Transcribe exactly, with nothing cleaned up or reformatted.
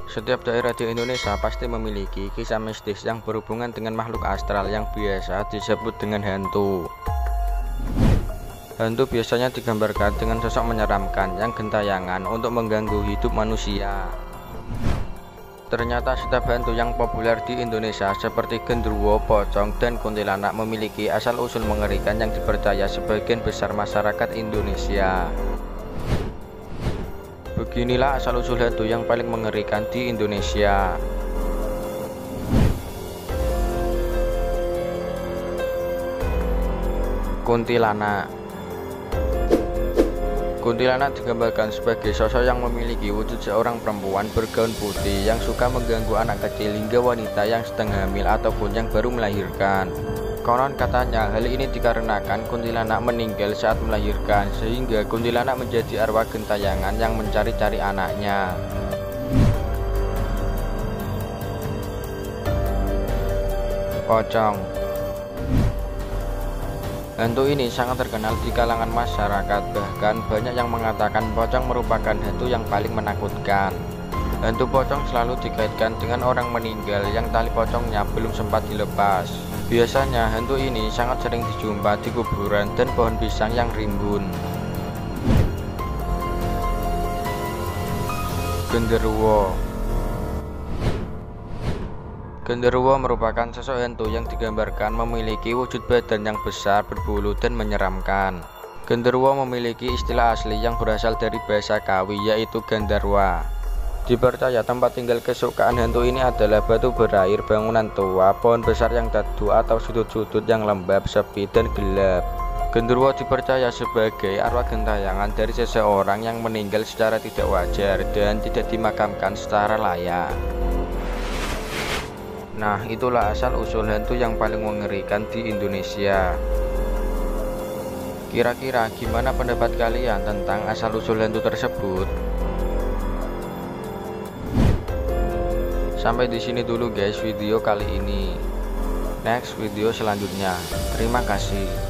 Setiap daerah di Indonesia pasti memiliki kisah mistis yang berhubungan dengan makhluk astral yang biasa disebut dengan hantu. Hantu biasanya digambarkan dengan sosok menyeramkan yang gentayangan untuk mengganggu hidup manusia. Ternyata setiap hantu yang populer di Indonesia seperti genderuwo, pocong, dan kuntilanak memiliki asal-usul mengerikan yang dipercaya sebagian besar masyarakat Indonesia. Beginilah asal-usul hantu yang paling mengerikan di Indonesia. Kuntilanak. Kuntilanak digambarkan sebagai sosok yang memiliki wujud seorang perempuan bergaun putih yang suka mengganggu anak kecil hingga wanita yang sedang hamil ataupun yang baru melahirkan. Konon katanya hal ini dikarenakan kuntilanak meninggal saat melahirkan, sehingga kuntilanak menjadi arwah gentayangan yang mencari-cari anaknya. Pocong. Hantu ini sangat terkenal di kalangan masyarakat, bahkan banyak yang mengatakan pocong merupakan hantu yang paling menakutkan. Hantu pocong selalu dikaitkan dengan orang meninggal yang tali pocongnya belum sempat dilepas. Biasanya hantu ini sangat sering dijumpa di kuburan dan pohon pisang yang rimbun. Genderuwo. Genderuwo merupakan sosok hantu yang digambarkan memiliki wujud badan yang besar, berbulu, dan menyeramkan. Genderuwo memiliki istilah asli yang berasal dari bahasa Kawi, yaitu Gandarwa. Dipercaya tempat tinggal kesukaan hantu ini adalah batu berair, bangunan tua, pohon besar yang teduh, atau sudut-sudut yang lembab, sepi, dan gelap. Genderuwo dipercaya sebagai arwah gentayangan dari seseorang yang meninggal secara tidak wajar dan tidak dimakamkan secara layak. Nah, itulah asal-usul hantu yang paling mengerikan di Indonesia. Kira-kira gimana pendapat kalian tentang asal-usul hantu tersebut? Sampai di sini dulu guys video kali ini. Next video selanjutnya. Terima kasih.